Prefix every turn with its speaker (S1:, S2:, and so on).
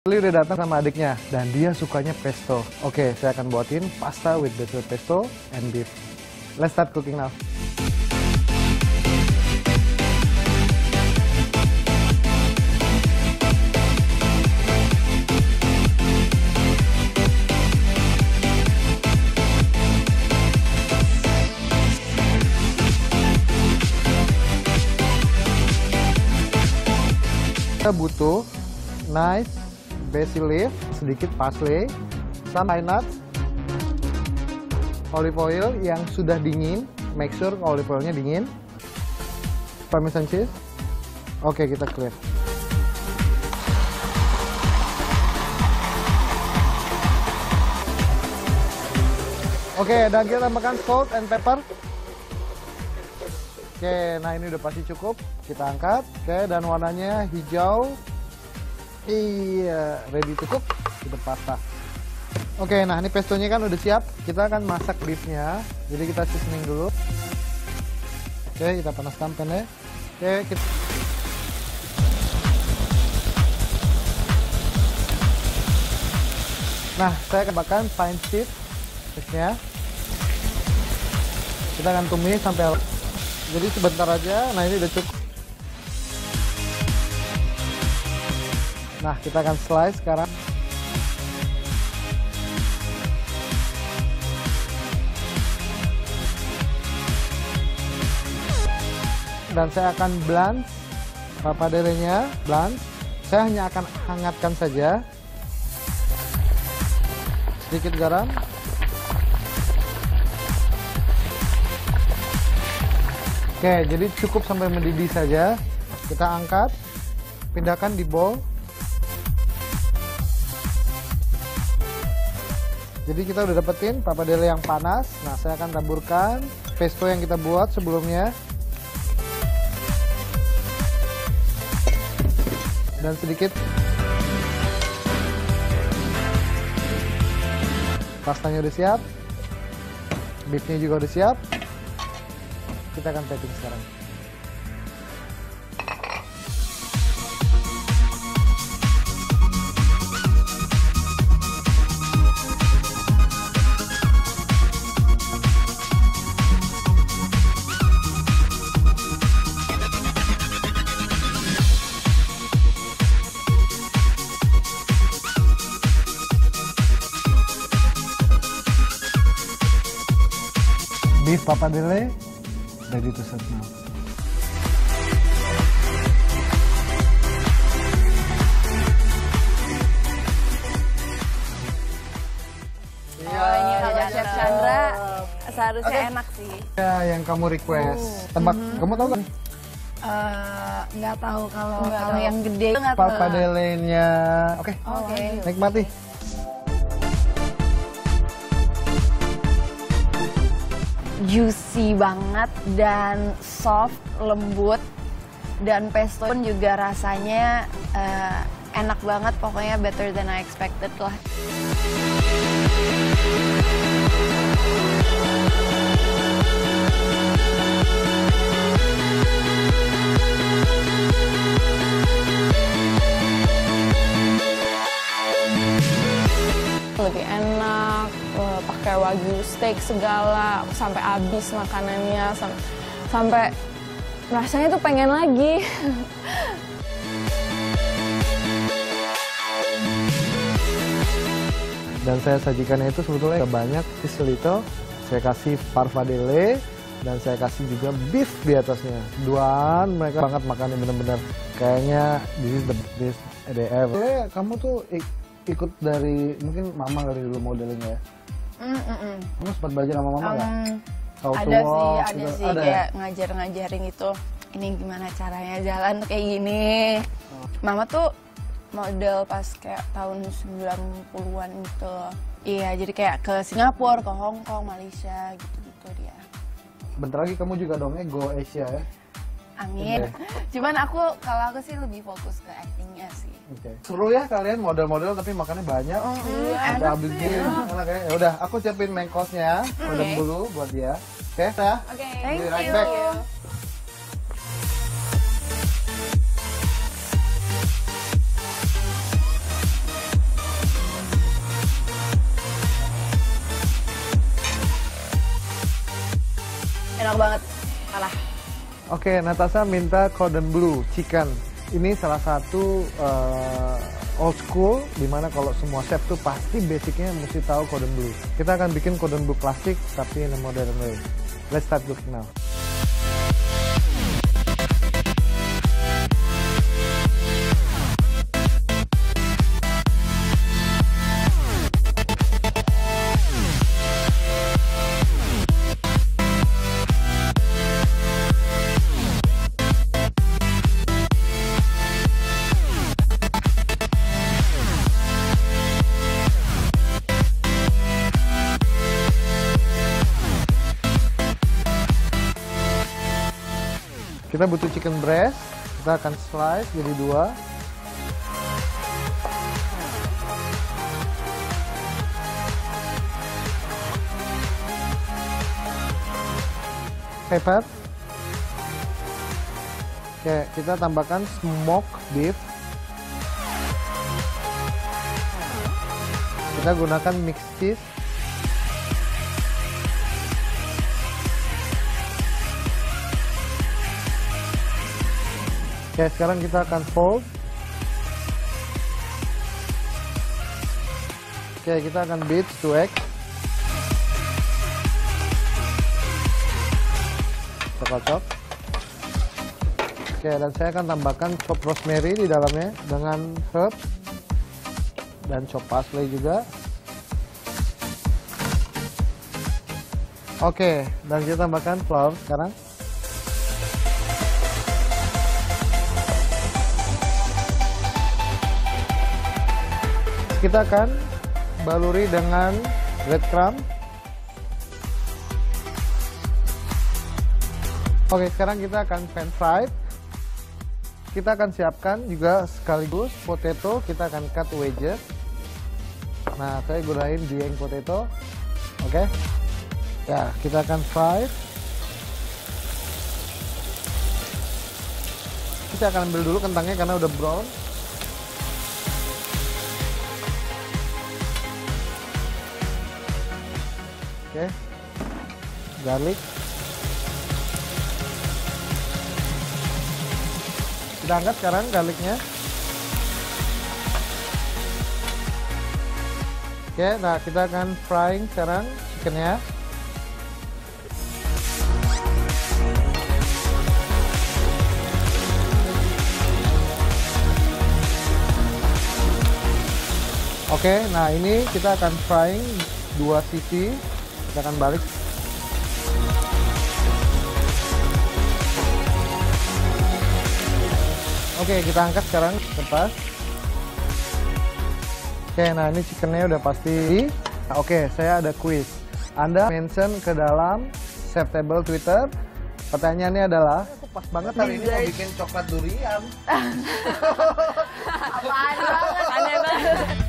S1: Lili udah datang sama adiknya dan dia sukanya pesto. Oke, saya akan buatin pasta with basil pesto and beef. Let's start cooking now. Kita butuh nice basil leaf, sedikit parsley, some pine nuts, olive oil yang sudah dingin, make sure olive oilnya dingin, parmesan cheese. Oke, kita clear. Oke, dan kita tambahkan salt and pepper. Oke, nah ini udah pasti cukup. Kita angkat. Oke, dan warnanya hijau. Iya, ready to cook. Kita pasta. Oke, nah ini pestonya kan udah siap. Kita akan masak beefnya. Jadi kita seasoning dulu. Oke, kita panaskan pannya. Oke, kita... Nah, saya akan tambahkan pine seed beefnya. Kita akan tumis sampai... Jadi sebentar aja. Nah, ini udah cukup. Nah, kita akan slice sekarang. Dan saya akan blanch papadelenya, blanch. Saya hanya akan hangatkan saja. Sedikit garam. Oke, jadi cukup sampai mendidih saja. Kita angkat, pindahkan di bowl. Jadi kita udah dapetin papadele yang panas. Nah, saya akan taburkan pesto yang kita buat sebelumnya. Dan sedikit pastanya udah siap. Beefnya juga udah siap. Kita akan plating sekarang. Beef papadele ready to serve now.
S2: Oh, ini kalau Chef Chandra seharusnya enak sih.
S1: Ya, yang kamu request. Tebak, kamu tahu kan?
S2: Nggak tahu kalau yang gede.
S1: Papadelenya. Oke. Nikmati.
S2: Juicy banget dan soft, lembut, dan pesto pun juga rasanya enak banget, pokoknya better than I expected lah.
S3: Lebih enak, pakai wagyu steak segala, sampai habis makanannya, sampai rasanya tuh pengen lagi.
S1: Dan saya sajikannya itu sebetulnya banyak, just a little. Saya kasih parfadele dan saya kasih juga beef di atasnya. Duaan mereka banget makannya bener-bener. Kayaknya this is the best they ever. Kamu tuh ikut dari, mungkin mama dari dulu modelnya ya? Kamu sempat belajar sama mama nggak?
S2: Ada sih, kayak ngajarin itu. Ini gimana caranya jalan kayak gini. Mama tuh model pas kayak tahun 90-an gitu. Iya, jadi kayak ke Singapura, ke Hong Kong, Malaysia gitu-gitu dia.
S1: Bentar lagi kamu juga dongnya go Asia ya?
S2: Amin. Cuman kalau aku sih lebih fokus ke actingnya sih.
S1: Seru ya kalian model-model tapi makannya banyak. Ada habis gini, enak ya. Ya udah, aku siapin main course-nya. Udah dulu buat dia. Oke, ya.
S2: Thank
S1: Right
S2: you.
S1: back. Oke, Natasha minta cordon bleu chicken. Ini salah satu old school, dimana kalau semua chef tuh pasti basicnya mesti tahu cordon bleu. Kita akan bikin cordon bleu plastik tapi in a modern way. Let's start cooking now. Kita butuh chicken breast, kita akan slice jadi 2. Pepper. Oke, kita tambahkan smoked beef. Kita gunakan mixed cheese. Oke, sekarang kita akan fold. Oke, kita akan beat 2 egg. Kita kocok. Oke, dan saya akan tambahkan chop rosemary di dalamnya dengan herb dan chop parsley juga. Oke, dan kita tambahkan flour sekarang. Kita akan baluri dengan breadcrumb. Oke, sekarang kita akan pan fried. Kita akan siapkan juga sekaligus potato, kita akan cut wedges. Nah, saya gunain Dieng potato. Oke. Ya, kita akan fry. Kita akan ambil dulu kentangnya karena udah brown. Oke, garlic. Kita angkat sekarang garlicnya. Oke, nah kita akan frying sekarang chickennya. Oke, nah ini kita akan frying 2 sisi. Kita akan balik. Oke, kita angkat sekarang lepas. Oke, nah ini chickennya udah pasti. Oke, saya ada quiz. Anda mention ke dalam Chef Table Twitter. Pertanyaannya adalah, pas banget hari ini mau bikin coklat durian.
S2: Apaan banget, aneh banget.